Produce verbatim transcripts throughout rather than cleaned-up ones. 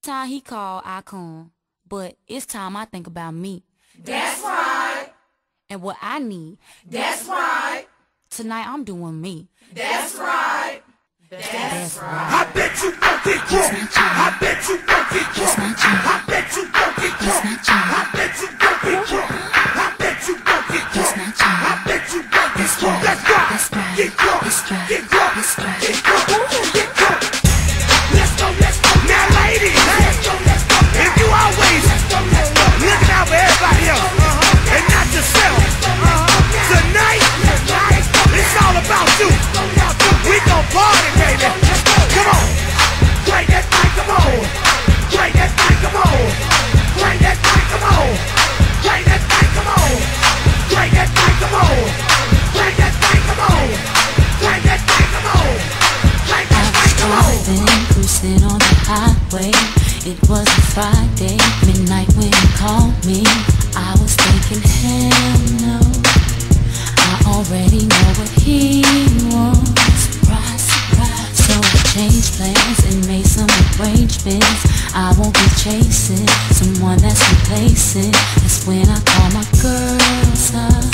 Time he call, I come, but it's time I think about me. That's right. And what I need. That's right. Tonight I'm doing me. That's right. That's, That's right. I bet you won't get drunk. I bet you won't get drunk. I bet you won't get drunk. I bet you won't get drunk. I bet you won't get drunk. I bet you won't get drunk. That's right. Get drunk. Get drunk. Get drunk. Get drunk. Let's go. Let's go. Now, ladies, let's go. Let's go. If you always looking out for everybody else and not yourself, tonight it's all about you. We gon' party, baby. Come on. Break that mic, come on. Break that mic, come on. Break that mic, come on. Break that mic, come on. Break that mic, come on. Break that mic, come on. Break that mic, come on. Break that mic, come on. I was driving, cruising on the highway. It was a Friday, midnight when you called me. I was thinking, hell no, I already know what he wants. Surprise, surprise. So I changed plans and made some arrangements. I won't be chasing someone that's replacing. That's when I call my girls up.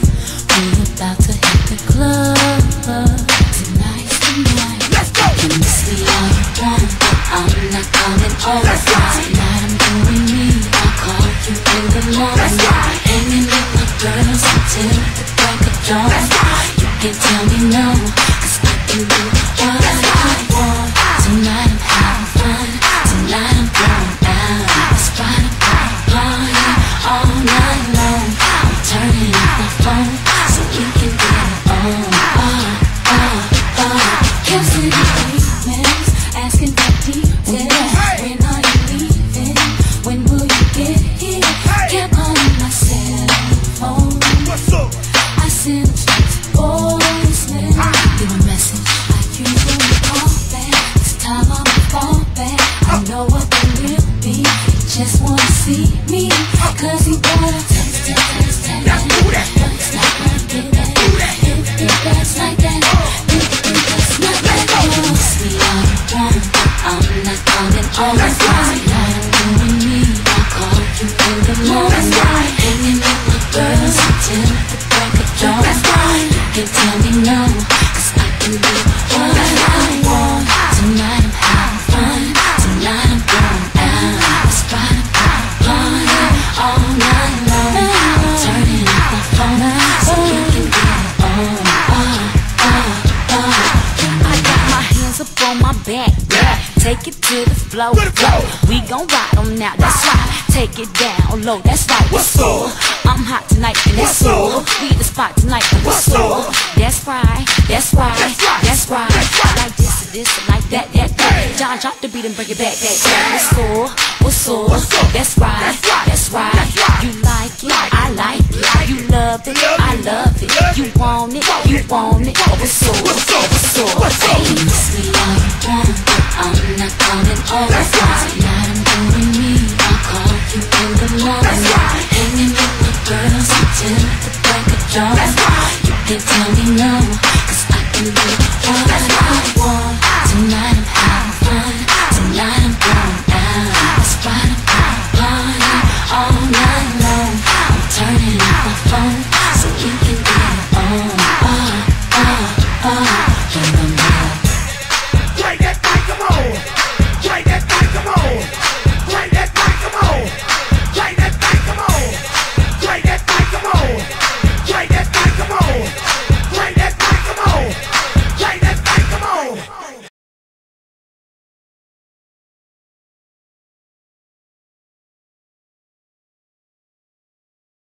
We about to hit the club. Tonight, tonight. Let's go. You can miss me all you want, but I'm not coming over. Tonight I'm doing me. I'll call you in the morning. Hanging with my girls until the break of dawn. You can tell me no, cause I can do what I want. Tonight I'm having fun. Tonight I'm going down. It's Friday, party all night long. I'm turning off my phone so we can get it on. Oh, oh, oh. Canceling the emails, asking for details. When are you leaving? When will you get here? Get on my cell phone. What's up? I send a voicemail. Leave a message. I usually call back. This time I'ma fall back. I know what they will be. They just wanna see me. Cause he wanna text, text, text, text. Now do that. But it's not gonna get that. If, if that's like that, if, if that's not like that. Miss me all you want, but I'm not coming over. Tonight I'm doing me. I'll call you in the morning. Hanging with my girls until the break of dawn. You can tell me no, cause I can do what I want. Tonight I'm having fun. Tonight I'm going down. It's Friday, party all night long. I'm turning off my phone so you can get it on. Oh, oh, oh. I got my hands up on my back, yeah. Take it to the floor, flow. We gon' ride them now, that's right. Take it down low, that's right. What's up? I'm hot tonight and it's so. We the spot tonight and we're so. That's right, that's right, that's right. I like this and this and like that, that, that. John drop the beat and bring it back, back, back. What's so, what's so? That's right, that's right. You like it, I like it. You love it, I love it. You want it, you want it. Oh, what's so, what's so, what's so? You can miss me all you want, but I'm not coming over. Tonight I'm doing me. I'll call you in the morning. Hanging with my girls until the break of dawn. You can tell me no, cause I can do what I want. Tonight